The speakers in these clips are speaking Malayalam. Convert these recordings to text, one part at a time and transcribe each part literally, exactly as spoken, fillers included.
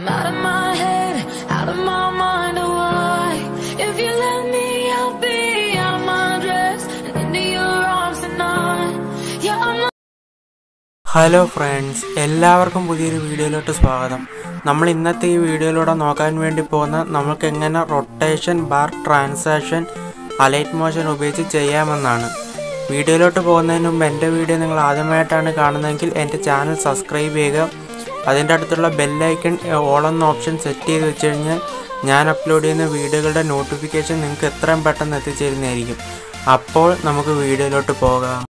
I'm out of my head, out of my mind, oh why? If you let me, I'll be out of my dress and into your arms tonight. Yeah, I'm not. Hello friends, എല്ലാവർക്കും പുതിയൊരു വീഡിയോയിലോട്ട് സ്വാഗതം. നമ്മൾ ഇന്നത്തെ ഈ വീഡിയോയിലൂടെ നോക്കാൻ വേണ്ടി പോകുന്ന നമുക്ക് എങ്ങനെ rotation bar transition Alight motion ഉപയോഗിച്ച് ചെയ്യാമെന്നാണ്. വീഡിയോയിലോട്ട് പോകുന്നതിന് മുമ്പ് എൻ്റെ വീഡിയോ നിങ്ങൾ ആദ്യമായിട്ടാണ് കാണുന്നതെങ്കിൽ എൻ്റെ ചാനൽ സബ്സ്ക്രൈബ് ചെയ്യുക. അതിൻ്റെ അടുത്തുള്ള ബെല്ലൈക്കൺ ഓൾ എന്ന ഓപ്ഷൻ സെറ്റ് ചെയ്ത് വെച്ച് കഴിഞ്ഞാൽ ഞാൻ അപ്ലോഡ് ചെയ്യുന്ന വീഡിയോകളുടെ നോട്ടിഫിക്കേഷൻ നിങ്ങൾക്ക് എത്രയും പെട്ടെന്ന് എത്തിച്ചേരുന്നതായിരിക്കും. അപ്പോൾ നമുക്ക് വീഡിയോയിലോട്ട് പോകാം.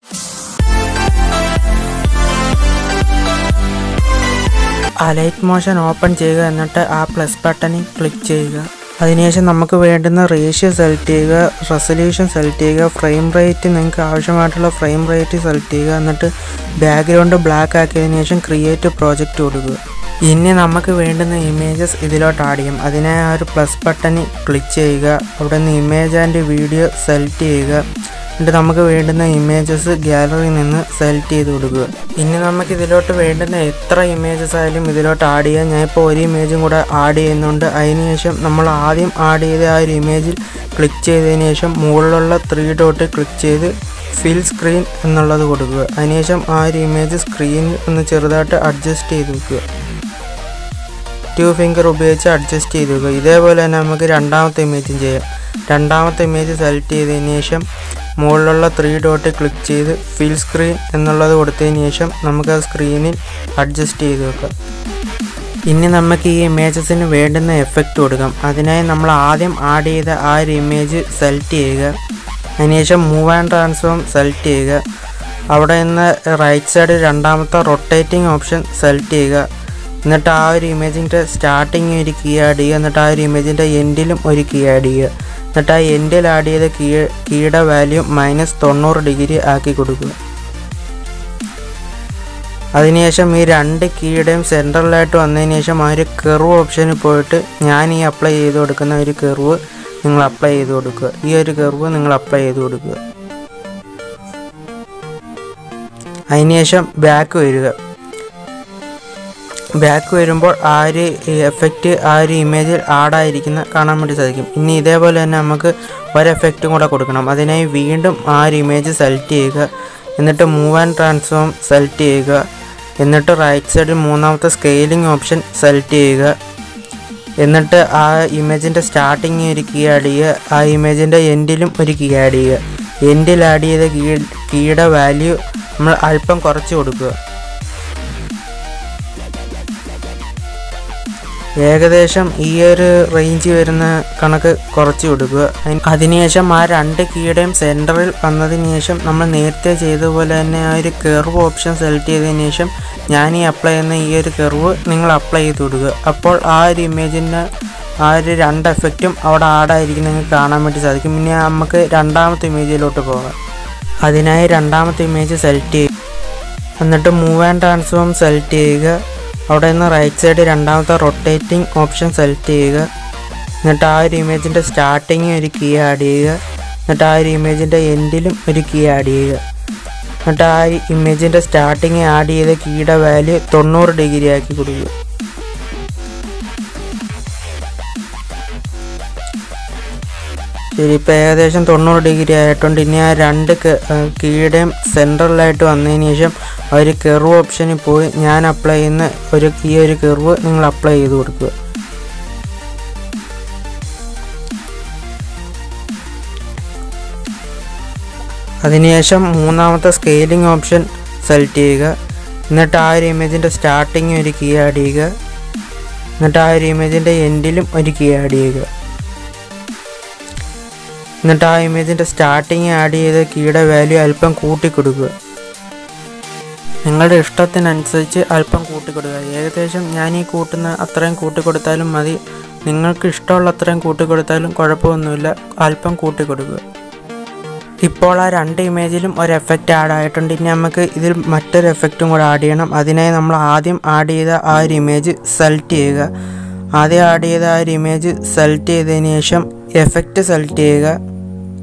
അലൈറ്റ് മോഷൻ ഓപ്പൺ ചെയ്യുക, എന്നിട്ട് ആ പ്ലസ് ബട്ടണിൽ ക്ലിക്ക് ചെയ്യുക. അതിനുശേഷം നമുക്ക് വേണ്ടുന്ന റേഷ്യോ സെലക്ട് ചെയ്യുക, റെസൊല്യൂഷൻ സെലക്ട് ചെയ്യുക, ഫ്രെയിം റേറ്റ് നിങ്ങൾക്ക് ആവശ്യമായിട്ടുള്ള ഫ്രെയിം റേറ്റ് സെലക്ട് ചെയ്യുക. എന്നിട്ട് ബാക്ക്ഗ്രൗണ്ട് ബ്ലാക്ക് ആക്കിയതിനു ശേഷം ക്രിയേറ്റ് പ്രോജക്റ്റ് കൊടുക്കുക. ഇനി നമുക്ക് വേണ്ടുന്ന ഇമേജസ് ഇതിലോട്ട് ആഡ് ചെയ്യും. അതിനായി ആ ഒരു പ്ലസ് ബട്ടണിൽ ക്ലിക്ക് ചെയ്യുക. അവിടെ നിന്ന് ഇമേജ് ആൻഡ് വീഡിയോ സെലക്ട് ചെയ്യുക. എന്നിട്ട് നമുക്ക് വേണ്ടുന്ന ഇമേജസ് ഗാലറിയിൽ നിന്ന് സെലക്ട് ചെയ്ത് കൊടുക്കുക. ഇനി നമുക്ക് ഇതിലോട്ട് വേണ്ടുന്ന എത്ര ഇമേജസ് ആയാലും ഇതിലോട്ട് ആഡ് ചെയ്യാം. ഞാനിപ്പോൾ ഒരു ഇമേജും കൂടെ ആഡ് ചെയ്യുന്നുണ്ട്. അതിനുശേഷം നമ്മൾ ആദ്യം ആഡ് ചെയ്ത ആ ഒരു ഇമേജിൽ ക്ലിക്ക് ചെയ്തതിന് ശേഷം മുകളിലുള്ള ത്രീ ഡോട്ട് ക്ലിക്ക് ചെയ്ത് ഫിൽ സ്ക്രീൻ എന്നുള്ളത് കൊടുക്കുക. അതിനുശേഷം ആ ഒരു ഇമേജ് സ്ക്രീനിൽ ഒന്ന് ചെറുതായിട്ട് അഡ്ജസ്റ്റ് ചെയ്ത് വെക്കുക. ടു ഫിംഗർ ഉപയോഗിച്ച് അഡ്ജസ്റ്റ് ചെയ്ത് വെക്കുക. ഇതേപോലെ തന്നെ നമുക്ക് രണ്ടാമത്തെ ഇമേജും ചെയ്യാം. രണ്ടാമത്തെ ഇമേജ് സെലക്ട് ചെയ്തതിന് ശേഷം മുകളിലുള്ള ത്രീ ഡോട്ട് ക്ലിക്ക് ചെയ്ത് ഫിൽ സ്ക്രീൻ എന്നുള്ളത് കൊടുത്തതിന് ശേഷം നമുക്ക് ആ സ്ക്രീനിൽ അഡ്ജസ്റ്റ് ചെയ്ത് വെക്കാം. ഇനി നമുക്ക് ഈ ഇമേജസിന് വേണ്ടുന്ന എഫക്റ്റ് കൊടുക്കാം. അതിനായി നമ്മൾ ആദ്യം ആഡ് ചെയ്ത ആ ഒരു ഇമേജ് സെലക്ട് ചെയ്യുക. അതിനുശേഷം മൂവ് ആൻഡ് ട്രാൻസ്ഫോം സെലക്ട് ചെയ്യുക. അവിടെ നിന്ന് റൈറ്റ് സൈഡ് രണ്ടാമത്തെ റൊട്ടേറ്റിംഗ് ഓപ്ഷൻ സെലക്ട് ചെയ്യുക. എന്നിട്ട് ആ ഒരു ഇമേജിൻ്റെ സ്റ്റാർട്ടിങ് ഒരു കീ ആഡ് ചെയ്യുക. എന്നിട്ട് ആ ഒരു ഇമേജിൻ്റെ എൻഡിലും ഒരു കീ ആഡ് ചെയ്യുക. എന്നിട്ട് ആ എൻഡിൽ ആഡ് ചെയ്ത കീ കീയുടെ വാല്യൂ മൈനസ് തൊണ്ണൂറ് ഡിഗ്രി ആക്കി കൊടുക്കുക. അതിനുശേഷം ഈ രണ്ട് കീയുടെയും സെൻട്രലായിട്ട് വന്നതിന് ശേഷം ആ ഒരു കർവ് ഓപ്ഷനിൽ പോയിട്ട് ഞാൻ ഈ അപ്ലൈ ചെയ്ത് കൊടുക്കുന്ന ഒരു കർവ് നിങ്ങൾ അപ്ലൈ ചെയ്ത് കൊടുക്കുക. ഈ ഒരു കർവ് നിങ്ങൾ അപ്ലൈ ചെയ്ത് കൊടുക്കുക. അതിനുശേഷം ബാക്ക് വരിക. ബാക്ക് വരുമ്പോൾ ആ ഒരു എഫക്റ്റ് ആ ഒരു ഇമേജിൽ ആഡായിരിക്കുന്ന കാണാൻ വേണ്ടി സാധിക്കും. ഇനി ഇതേപോലെ തന്നെ നമുക്ക് ഒരു എഫക്റ്റും കൂടെ കൊടുക്കണം. അതിനായി വീണ്ടും ആ ഒരു ഇമേജ് സെലക്ട് ചെയ്യുക. എന്നിട്ട് മൂവ് ആൻഡ് ട്രാൻസ്ഫോം സെലക്ട് ചെയ്യുക. എന്നിട്ട് റൈറ്റ് സൈഡിൽ മൂന്നാമത്തെ സ്കെയിലിംഗ് ഓപ്ഷൻ സെലക്ട് ചെയ്യുക. എന്നിട്ട് ആ ഇമേജിൻ്റെ സ്റ്റാർട്ടിങ് ഒരു കീ ആഡ് ചെയ്യുക. ആ ഇമേജിൻ്റെ എൻഡിലും ഒരു കീ ആഡ് ചെയ്യുക. എൻഡിൽ ആഡ് ചെയ്ത കീ കീയുടെ വാല്യൂ നമ്മൾ അല്പം കുറച്ച് കൊടുക്കുക. ഏകദേശം ഈ ഒരു റേഞ്ച് വരുന്ന കണക്ക് കുറച്ച് കൊടുക്കുക. അതിനുശേഷം ആ രണ്ട് കീയുടെയും സെൻറ്ററിൽ വന്നതിന് ശേഷം നമ്മൾ നേരത്തെ ചെയ്തതുപോലെ തന്നെ ആ ഒരു കർവ് ഓപ്ഷൻ സെലക്ട് ചെയ്തതിന് ശേഷം ഞാൻ ഈ അപ്ലൈ ചെയ്യുന്ന ഈ ഒരു കർവ് നിങ്ങൾ അപ്ലൈ ചെയ്ത് കൊടുക്കുക. അപ്പോൾ ആ ഒരു ഇമേജിൻ്റെ ആ ഒരു രണ്ട് എഫക്റ്റും അവിടെ ആഡായിരിക്കും നിങ്ങൾക്ക് കാണാൻ വേണ്ടി സാധിക്കും. ഇനി നമുക്ക് രണ്ടാമത്തെ ഇമേജിലോട്ട് പോകാം. അതിനായി രണ്ടാമത്തെ ഇമേജ് സെലക്ട് ചെയ്യുക. എന്നിട്ട് മൂവ് ആൻഡ് ട്രാൻസ്ഫോം സെലക്ട് ചെയ്യുക. അവിടെ നിന്ന് റൈറ്റ് സൈഡ് രണ്ടാമത്തെ റൊട്ടേറ്റിംഗ് ഓപ്ഷൻ സെലക്ട് ചെയ്യുക. എന്നിട്ട് ആ ഒരു ഇമേജിൻ്റെ സ്റ്റാർട്ടിങ് ഒരു കീ ആഡ് ചെയ്യുക. എന്നിട്ട് ആ ഒരു ഇമേജിൻ്റെ എൻഡിലും ഒരു കീ ആഡ് ചെയ്യുക. എന്നിട്ട് ആ ഇമേജിൻ്റെ സ്റ്റാർട്ടിങ് ആഡ് ചെയ്ത കീയുടെ വാല്യൂ തൊണ്ണൂറ് ഡിഗ്രി ആക്കി കൊടുക്കുക. ശരി, ഇപ്പോൾ ഏകദേശം തൊണ്ണൂറ് ഡിഗ്രി ആയിട്ടുണ്ട്. ഇനി ആ രണ്ട് കീയുടെയും സെൻട്രലായിട്ട് വന്നതിന് ശേഷം ഒരു കർവ് ഓപ്ഷനിൽ പോയി ഞാൻ അപ്ലൈ ചെയ്യുന്ന ഒരു ഈ ഒരു കർവ് നിങ്ങൾ അപ്ലൈ ചെയ്ത് കൊടുക്കുക. അതിനുശേഷം മൂന്നാമത്തെ സ്കെയിലിംഗ് ഓപ്ഷൻ സെലക്ട് ചെയ്യുക. എന്നിട്ട് ആ ഒരു ഇമേജിൻ്റെ സ്റ്റാർട്ടിങ് ഒരു കീ ആഡ് ചെയ്യുക. എന്നിട്ട് ആ ഒരു ഇമേജിൻ്റെ എൻഡിലും ഒരു കീ ആഡ് ചെയ്യുക. എന്നിട്ട് ആ ഇമേജിൻ്റെ സ്റ്റാർട്ടിങ് ആഡ് ചെയ്ത കീയുടെ വാല്യൂ അല്പം കൂട്ടിക്കൊടുക്കുക. നിങ്ങളുടെ ഇഷ്ടത്തിനനുസരിച്ച് അല്പം കൂട്ടിക്കൊടുക്കുക. ഏകദേശം ഞാൻ ഈ കൂട്ടുന്ന അത്രയും കൂട്ടിക്കൊടുത്താലും മതി. നിങ്ങൾക്ക് ഇഷ്ടമുള്ള അത്രയും കൂട്ടിക്കൊടുത്താലും കുഴപ്പമൊന്നുമില്ല. അല്പം കൂട്ടിക്കൊടുക്കുക. ഇപ്പോൾ ആ രണ്ട് ഇമേജിലും ഒരു എഫക്റ്റ് ആഡ് ആയിട്ടുണ്ട്. ഇനി നമുക്ക് ഇതിൽ മറ്റൊരു എഫക്റ്റും കൂടെ ആഡ് ചെയ്യണം. അതിനായി നമ്മൾ ആദ്യം ആഡ് ചെയ്ത ആ ഒരു ഇമേജ് സെലക്ട് ചെയ്യുക. ആദ്യം ആഡ് ചെയ്ത ആ ഒരു ഇമേജ് സെലക്ട് ചെയ്തതിന് ശേഷം എഫക്റ്റ് സെലക്ട് ചെയ്യുക.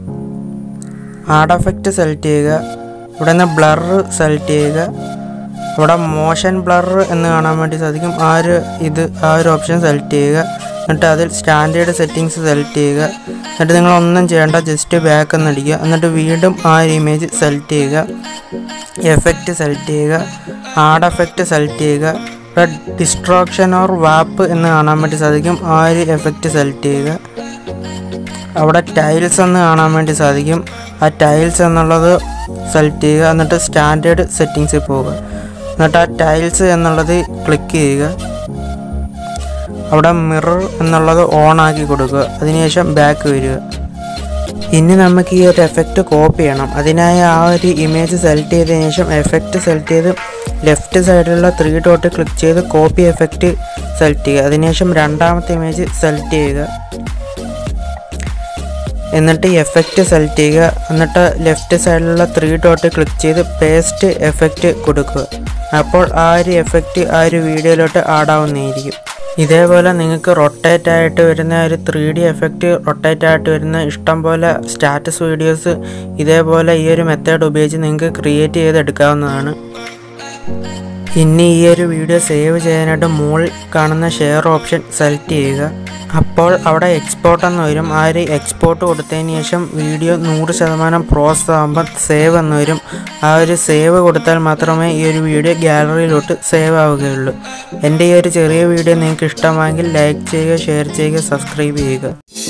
ആഡ് എഫക്റ്റ് സെലക്ട് ചെയ്യുക. ഇവിടെ നിന്ന് ബ്ലർ സെലക്ട് ചെയ്യുക. ഇവിടെ മോഷൻ ബ്ലർ എന്ന് കാണാൻ വേണ്ടി സാധിക്കും. ആ ഒരു ഇത് ആ ഒരു ഓപ്ഷൻ സെലക്ട് ചെയ്യുക. എന്നിട്ട് അതിൽ സ്റ്റാൻഡേർഡ് സെറ്റിങ്സ് സെലക്ട് ചെയ്യുക. എന്നിട്ട് നിങ്ങളൊന്നും ചെയ്യേണ്ട, ജസ്റ്റ് ബാക്ക് എന്നടിക്കുക. എന്നിട്ട് വീണ്ടും ആ ഒരു ഇമേജ് സെലക്ട് ചെയ്യുക. എഫക്റ്റ് സെലക്ട് ചെയ്യുക. ആഡ് എഫക്റ്റ് സെലക്ട് ചെയ്യുക. ഇവിടെ ഡിസ്ട്രാക്ഷൻ ഓർ വാപ്പ് എന്ന് കാണാൻ വേണ്ടി സാധിക്കും. ആ ഒരു എഫക്റ്റ് സെലക്ട് ചെയ്യുക. അവിടെ ടൈൽസ് എന്ന് കാണാൻ വേണ്ടി സാധിക്കും. ആ ടൈൽസ് എന്നുള്ളത് സെലക്ട് ചെയ്യുക. എന്നിട്ട് സ്റ്റാൻഡേർഡ് സെറ്റിങ്സിൽ പോവുക. എന്നിട്ട് ആ ടൈൽസ് എന്നുള്ളത് ക്ലിക്ക് ചെയ്യുക. അവിടെ മിറർ എന്നുള്ളത് ഓൺ ആക്കി കൊടുക്കുക. അതിനുശേഷം ബാക്ക് വരിക. ഇനി നമുക്ക് ഈ ഒരു എഫക്റ്റ് കോപ്പി ചെയ്യണം. അതിനായി ആ ഒരു ഇമേജ് സെലക്ട് ചെയ്തതിന് ശേഷം എഫക്റ്റ് സെലക്ട് ചെയ്ത് ലെഫ്റ്റ് സൈഡിലുള്ള ത്രീ ഡോട്ട് ക്ലിക്ക് ചെയ്ത് കോപ്പി എഫക്റ്റ് സെലക്ട് ചെയ്യുക. അതിനുശേഷം രണ്ടാമത്തെ ഇമേജ് സെലക്ട് ചെയ്യുക. എന്നിട്ട് എഫക്റ്റ് സെലക്ട് ചെയ്യുക. എന്നിട്ട് ലെഫ്റ്റ് സൈഡിലുള്ള ത്രീ ഡോട്ട് ക്ലിക്ക് ചെയ്ത് പേസ്റ്റ് എഫക്റ്റ് കൊടുക്കുക. അപ്പോൾ ആ ഒരു എഫക്റ്റ് ആ ഒരു വീഡിയോയിലോട്ട് ആഡാവുന്നതായിരിക്കും. ഇതേപോലെ നിങ്ങൾക്ക് റൊട്ടേറ്റ് ആയിട്ട് വരുന്ന ഒരു ത്രീ ഡി എഫക്റ്റ്, റൊട്ടേറ്റ് ആയിട്ട് വരുന്ന ഇഷ്ടം പോലെ സ്റ്റാറ്റസ് വീഡിയോസ് ഇതേപോലെ ഈ ഒരു മെത്തേഡ് ഉപയോഗിച്ച് നിങ്ങൾക്ക് ക്രിയേറ്റ് ചെയ്തെടുക്കാവുന്നതാണ്. ഇനി ഈ ഒരു വീഡിയോ സേവ് ചെയ്യാനായിട്ട് മുകളിൽ കാണുന്ന ഷെയർ ഓപ്ഷൻ സെലക്ട് ചെയ്യുക. അപ്പോൾ അവിടെ എക്സ്പോർട്ട് എന്ന് വരും. ആ ഒരു എക്സ്പോർട്ട് കൊടുത്തതിന് ശേഷം വീഡിയോ നൂറ് ശതമാനം പ്രോസസ് ആകുമ്പോൾ സേവ് എന്ന് വരും. ആ ഒരു സേവ് കൊടുത്താൽ മാത്രമേ ഈ ഒരു വീഡിയോ ഗാലറിയിലോട്ട് സേവ് ആവുകയുള്ളൂ. എൻ്റെ ഈ ഒരു ചെറിയ വീഡിയോ നിങ്ങൾക്ക് ഇഷ്ടമായെങ്കിൽ ലൈക്ക് ചെയ്യുക, ഷെയർ ചെയ്യുക, സബ്സ്ക്രൈബ് ചെയ്യുക.